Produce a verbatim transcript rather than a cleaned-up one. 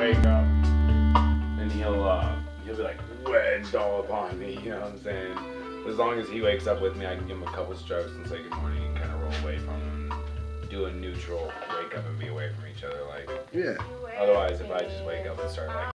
wake up and he'll uh, he'll be like wedged all upon me, you know what I'm saying? As long as he wakes up with me, I can give him a couple strokes and say good morning and kind of roll away from him and do a neutral wake up and be away from each other. Like, yeah. Otherwise, if I just wake up and start like